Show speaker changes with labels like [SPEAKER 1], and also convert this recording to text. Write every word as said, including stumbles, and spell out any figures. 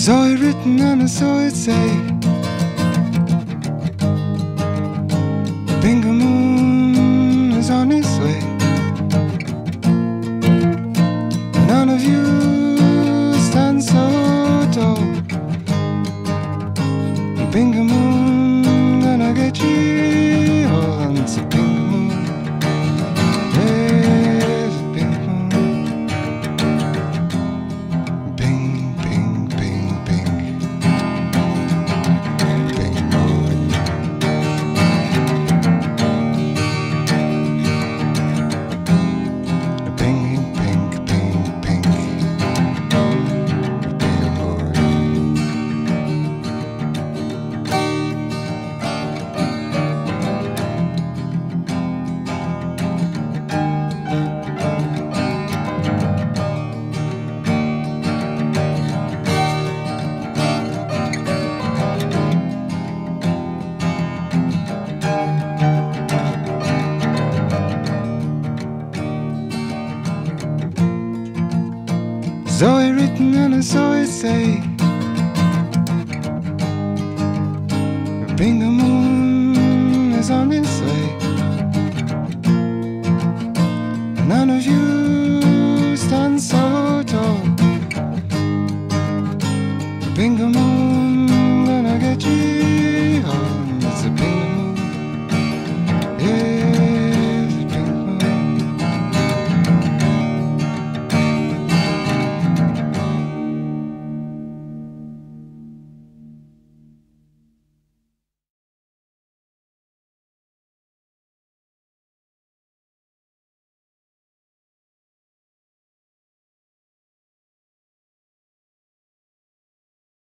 [SPEAKER 1] Saw it written and I saw it say, the Bingo Moon is on its way. None of you stand so tall. The Bingo Moon gonna get you all. It's a Bingo Moon. There's a Bingo Moon. Bing, bing, bing, bing. Bingo Moon. Bing, bing, bing, bing. Bingo Moon. Saw it written and I saw it say, the Bingo Moon is on its way. None of you stand so tall. The Bingo Moon